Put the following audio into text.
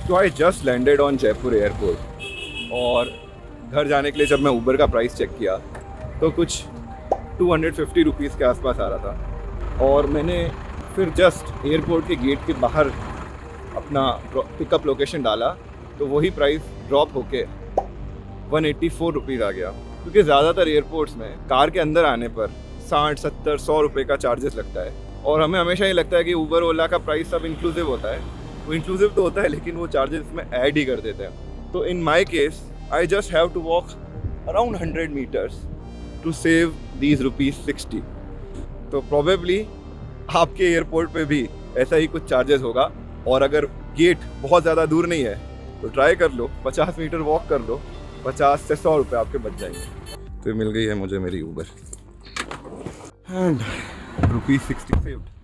तो I just landed on Jaipur airport और घर जाने के लिए जब मैं उबर का प्राइस चेक किया तो कुछ 250 रुपीज़ के आसपास आ रहा था। और मैंने फिर जस्ट एयरपोर्ट के गेट के बाहर अपना पिकअप लोकेशन डाला तो वही प्राइस ड्रॉप होके 184 रुपीज़ आ गया। क्योंकि ज़्यादातर एयरपोर्ट्स में कार के अंदर आने पर 60, 70, 100 रुपये का चार्जेस लगता है और हमें हमेशा ये लगता है कि उबर ओला का प्राइस सब इंक्लूसिव होता है। वो इंक्लूसिव तो होता है लेकिन वो चार्जेस इसमें ऐड ही कर देते हैं। तो in my case I just have to walk around 100 meters to save these ₹60। तो प्रोबेबली आपके एयरपोर्ट पे भी ऐसा ही कुछ चार्जेस होगा और अगर गेट बहुत ज़्यादा दूर नहीं है तो ट्राई कर लो, 50 मीटर वॉक कर लो, 50 से 100 रुपये आपके बच जाएंगे। तो मिल गई है मुझे मेरी उबर एंड ₹60 सेव्ड।